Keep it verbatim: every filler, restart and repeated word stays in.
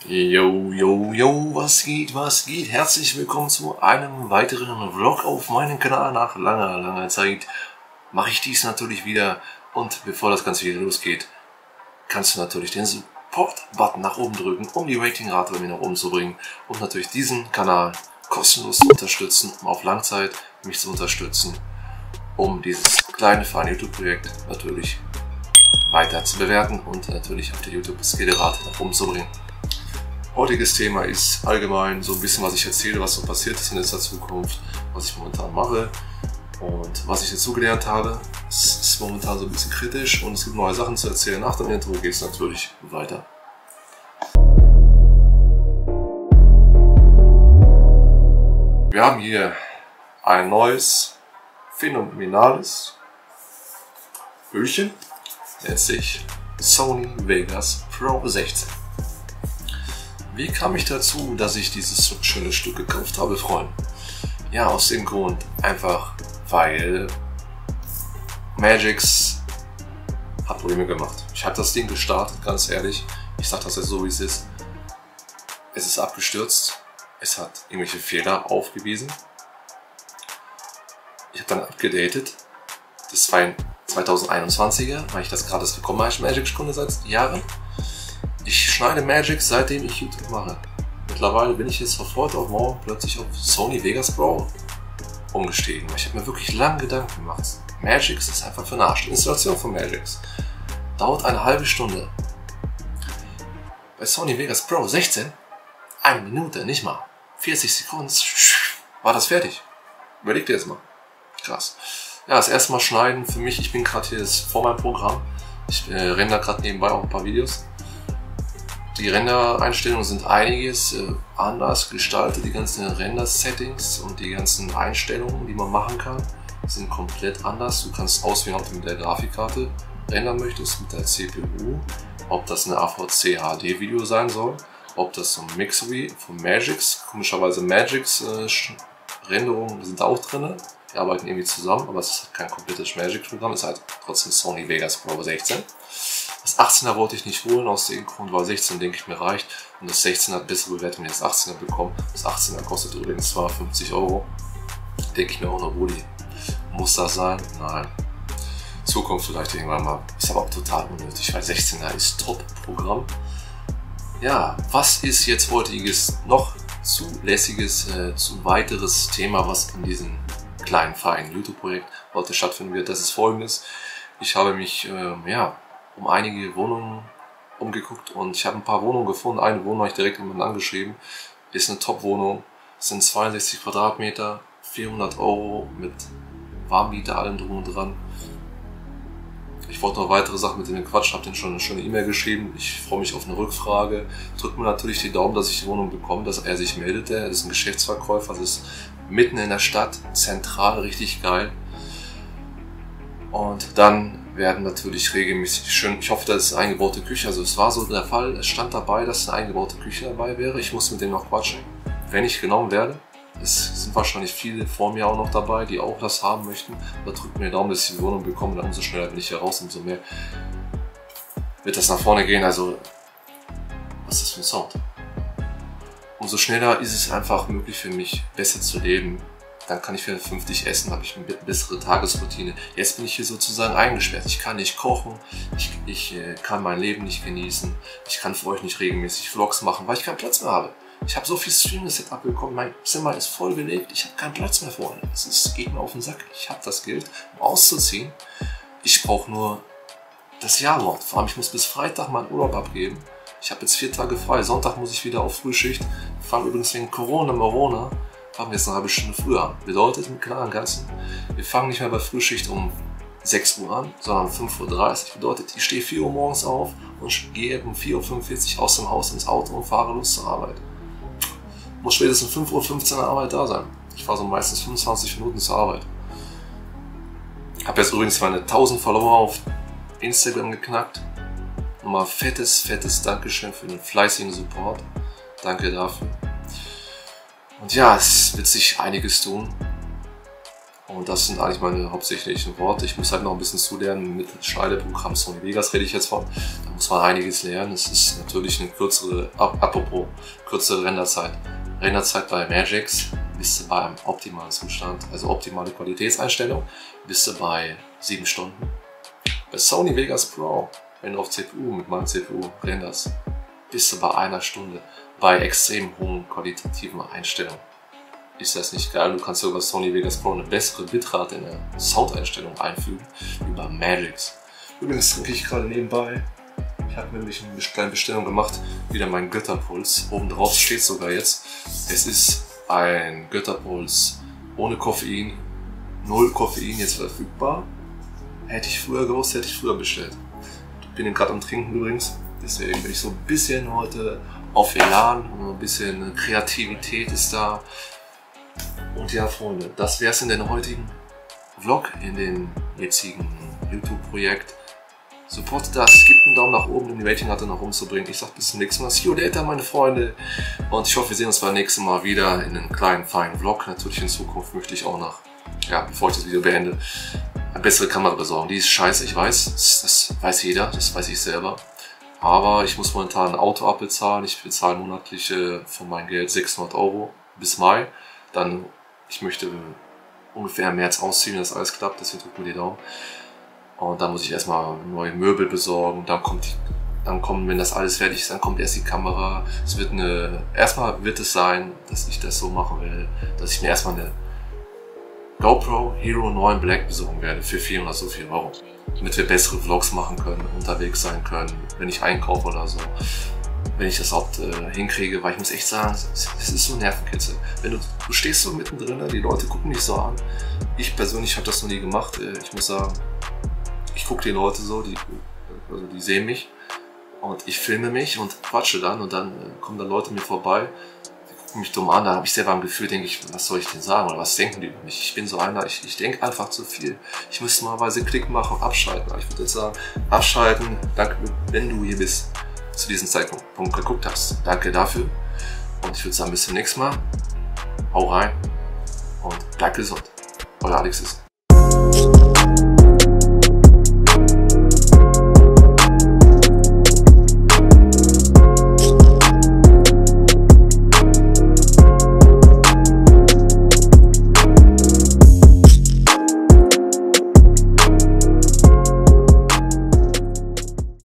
Yo, yo, yo, was geht, was geht? Herzlich willkommen zu einem weiteren Vlog auf meinem Kanal. Nach langer, langer Zeit mache ich dies natürlich wieder. Und bevor das Ganze wieder losgeht, kannst du natürlich den Support-Button nach oben drücken, um die Ratingrate bei mir nach oben zu bringen. Und natürlich diesen Kanal kostenlos zu unterstützen, um auf Langzeit mich zu unterstützen, um dieses kleine, feine YouTube-Projekt natürlich weiter zu bewerten und natürlich auf der YouTube-Skillerate nach oben zu bringen. Heutiges Thema ist allgemein so ein bisschen, was ich erzähle, was so passiert ist in letzter Zukunft, was ich momentan mache und was ich dazu gelernt habe. Es ist momentan so ein bisschen kritisch und es gibt neue Sachen zu erzählen. Nach dem Intro geht es natürlich weiter. Wir haben hier ein neues, phänomenales Hüllchen, nennt sich Sony Vegas Pro sechzehn. Wie kam ich dazu, dass ich dieses schöne Stück gekauft habe, Freunde? Ja, aus dem Grund einfach, weil Magix hat Probleme gemacht. Ich habe das Ding gestartet, ganz ehrlich. Ich sage das jetzt so, wie es ist. Es ist abgestürzt. Es hat irgendwelche Fehler aufgewiesen. Ich habe dann abgedatet. Das war ein zweitausendeinundzwanziger, weil ich das gerade bekommen habe als Magix-Kunde seit Jahren. Ich schneide Magix, seitdem ich YouTube mache. Mittlerweile bin ich jetzt von heute auf morgen plötzlich auf Sony Vegas Pro umgestiegen. Ich habe mir wirklich lange Gedanken gemacht. Magix ist einfach für den Arsch. Die Installation von Magix dauert eine halbe Stunde. Bei Sony Vegas Pro sechzehn, eine Minute, nicht mal. vierzig Sekunden, war das fertig. Überleg dir jetzt mal. Krass. Ja, das erste Mal schneiden für mich. Ich bin gerade hier vor meinem Programm. Ich äh, render gerade nebenbei auch ein paar Videos. Die Render-Einstellungen sind einiges äh, anders gestaltet. Die ganzen Render-Settings und die ganzen Einstellungen, die man machen kann, sind komplett anders. Du kannst auswählen, ob du mit der Grafikkarte rendern möchtest, mit der C P U, ob das eine A V C H D-Video sein soll, ob das so ein Mix wie von Magix. Komischerweise Magix äh, Renderungen sind auch drin. Die arbeiten irgendwie zusammen, aber es ist kein komplettes Magix-Programm. Es ist halt trotzdem Sony Vegas Pro sechzehn. Das achtzehner wollte ich nicht holen, aus dem Grund, weil sechzehn denke ich mir reicht. Und das sechzehn hat bessere Bewertung als das achtzehner bekommen. Das achtzehner kostet übrigens zweihundertfünfzig Euro. Denke ich mir auch noch, Rudi, muss das sein? Nein. Zukunft vielleicht irgendwann mal. Ist aber auch total unnötig, weil sechzehner ist Top-Programm. Ja, was ist jetzt heutiges noch zulässiges, äh, zu weiteres Thema, was in diesem kleinen, feinen YouTube-Projekt heute stattfinden wird? Das ist folgendes. Ich habe mich, äh, ja, um einige Wohnungen umgeguckt und ich habe ein paar Wohnungen gefunden. Eine Wohnung habe ich direkt jemanden angeschrieben. Ist eine Top-Wohnung. Es sind zweiundsechzig Quadratmeter, vierhundert Euro mit Warmmiete, allem drum und dran. Ich wollte noch weitere Sachen mit dem Quatsch, habe denen schon eine schöne E-Mail geschrieben. Ich freue mich auf eine Rückfrage. Drückt mir natürlich die Daumen, dass ich die Wohnung bekomme, dass er sich meldet. Er ist ein Geschäftsverkäufer, das ist mitten in der Stadt, zentral, richtig geil. Und dann werden natürlich regelmäßig schön, ich hoffe, das ist eine eingebaute Küche, also es war so der Fall, es stand dabei, dass eine eingebaute Küche dabei wäre. Ich muss mit dem noch quatschen, wenn ich genommen werde. Es sind wahrscheinlich viele vor mir auch noch dabei, die auch das haben möchten. Da drückt mir den Daumen, dass ich die Wohnung bekomme, dann umso schneller bin ich hier raus, umso mehr wird das nach vorne gehen. Also, was ist das für ein Sound? Umso schneller ist es einfach möglich für mich, besser zu leben. Dann kann ich vernünftig essen, habe ich eine bessere Tagesroutine. Jetzt bin ich hier sozusagen eingesperrt. Ich kann nicht kochen, ich, ich äh, kann mein Leben nicht genießen, ich kann für euch nicht regelmäßig Vlogs machen, weil ich keinen Platz mehr habe. Ich habe so viel Streaming-Setup bekommen, mein Zimmer ist voll belegt, ich habe keinen Platz mehr vorne. Es geht mir auf den Sack, ich habe das Geld, um auszuziehen. Ich brauche nur das Jahrwort. Vor allem, ich muss bis Freitag meinen Urlaub abgeben. Ich habe jetzt vier Tage frei, Sonntag muss ich wieder auf Frühschicht. Ich fange übrigens wegen Corona, Morona. Fangen wir jetzt eine halbe Stunde früher an. Bedeutet im klaren Ganzen, wir fangen nicht mehr bei Frühschicht um sechs Uhr an, sondern fünf Uhr dreißig. Bedeutet, ich stehe vier Uhr morgens auf und gehe um vier Uhr fünfundvierzig aus dem Haus ins Auto und fahre los zur Arbeit. Muss spätestens fünf Uhr fünfzehn an der Arbeit da sein. Ich fahre so meistens fünfundzwanzig Minuten zur Arbeit. Ich habe jetzt übrigens meine tausend Follower auf Instagram geknackt. Nochmal fettes, fettes Dankeschön für den fleißigen Support. Danke dafür. Und ja, es wird sich einiges tun. Und das sind eigentlich meine hauptsächlichen Worte. Ich muss halt noch ein bisschen zulernen mit Schneideprogramm Sony Vegas, rede ich jetzt von. Da muss man einiges lernen. Es ist natürlich eine kürzere, apropos, kürzere Renderzeit. Renderzeit bei Magix bist du bei einem optimalen Zustand, also optimale Qualitätseinstellung, bist du bei sieben Stunden. Bei Sony Vegas Pro, wenn du auf C P U mit meinem C P U renderst, bist du bei einer Stunde bei extrem hohen qualitativen Einstellungen. Ist das nicht geil? Du kannst sogar Sony Vegas Pro eine bessere Bitrate in der Soundeinstellung einfügen, wie bei Magix. Übrigens trinke ich gerade nebenbei. Ich habe nämlich eine kleine Bestellung gemacht, wieder mein Götterpuls. Oben drauf steht sogar jetzt, es ist ein Götterpuls ohne Koffein, null Koffein jetzt verfügbar. Hätte ich früher gewusst, hätte ich früher bestellt. Ich bin gerade am Trinken übrigens, deswegen bin ich so ein bisschen heute auf Elan, ein bisschen Kreativität ist da. Und ja, Freunde, das wäre es in den heutigen Vlog, in dem jetzigen YouTube-Projekt. Supportet das, gebt einen Daumen nach oben, um die Ratingrate nach oben zu bringen. Ich sag bis zum nächsten Mal. See you later, meine Freunde. Und ich hoffe, wir sehen uns beim nächsten Mal wieder in einem kleinen, feinen Vlog. Natürlich in Zukunft möchte ich auch noch, ja, bevor ich das Video beende, eine bessere Kamera besorgen. Die ist scheiße, ich weiß. Das, das weiß jeder, das weiß ich selber. Aber ich muss momentan ein Auto abbezahlen. Ich bezahle monatlich äh, von meinem Geld sechshundert Euro bis Mai. Dann, ich möchte ungefähr im März ausziehen, wenn das alles klappt. Deswegen drückt mir die Daumen. Und dann muss ich erstmal neue Möbel besorgen, dann kommt die, dann kommen, wenn das alles fertig ist, dann kommt erst die Kamera. Es wird eine, erstmal wird es sein, dass ich das so machen werde, dass ich mir erstmal eine GoPro Hero neun Black besorgen werde für vierhundert so viel Euro. Damit wir bessere Vlogs machen können, unterwegs sein können, wenn ich einkaufe oder so. Wenn ich das überhaupt äh, hinkriege, weil ich muss echt sagen, es, es ist so ein Nervenkitzel. Wenn du, du stehst so mittendrin, die Leute gucken dich so an. Ich persönlich habe das noch nie gemacht, ich muss sagen, ich gucke die Leute so, die, also die sehen mich und ich filme mich und quatsche dann und dann äh, kommen da Leute mir vorbei, die gucken mich dumm an, da habe ich selber ein Gefühl, denke ich, was soll ich denn sagen oder was denken die über mich? Ich bin so einer, ich, ich denke einfach zu viel. Ich müsste malweise Klick machen, abschalten. Aber ich würde jetzt sagen, abschalten, danke, wenn du hier bist, zu diesem Zeitpunkt geguckt hast. Danke dafür und ich würde sagen, bis zum nächsten Mal. Hau rein und bleib gesund. Euer Alexis.